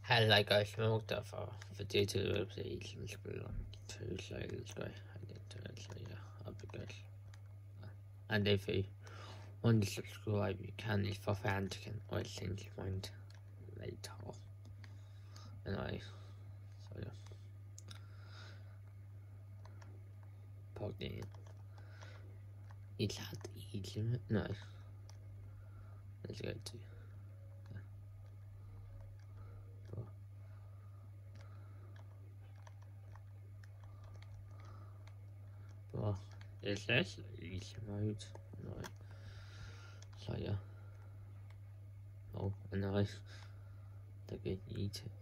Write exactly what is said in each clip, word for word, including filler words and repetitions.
Hello guys, welcome to for video to the website. Let's go on to so let's go. I get to it, so yeah, I'll be good. And if you want to subscribe, you can. If for fans, you can always change your mind later. Anyway, so yeah, poggers in. Is that easy? No. Let's go to. Well, is this easy mode? No. So yeah. Oh, and I they can eat it.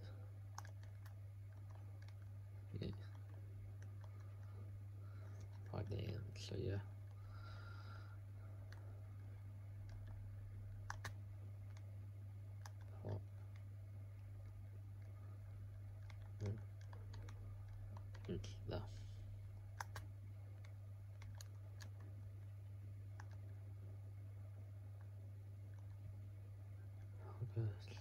Yeah. Right there, so yeah. Oh. Mm. It's there. Poggers.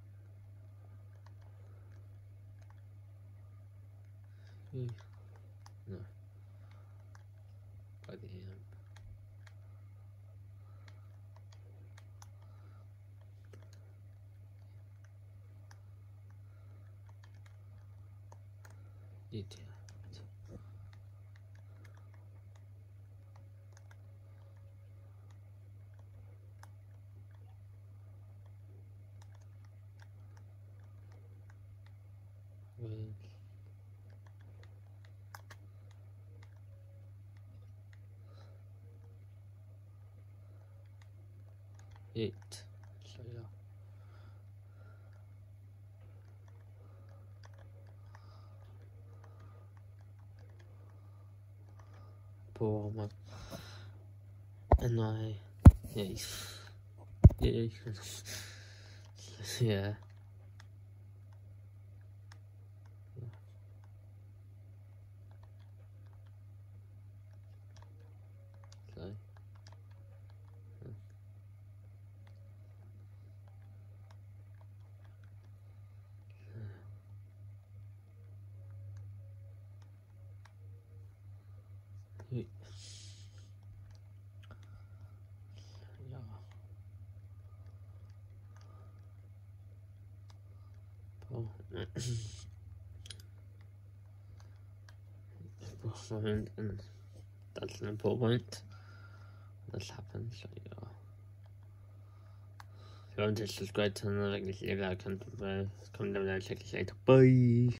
Mm. No. By the end. Detail. Well. It. So yeah. Poor man. And I. Yes. Yeah. Yeah. So. Yeah. Oh. And that's an important point. This happens, so yeah. If you want to subscribe to another, leave a comment, comment down below, check this later. Bye!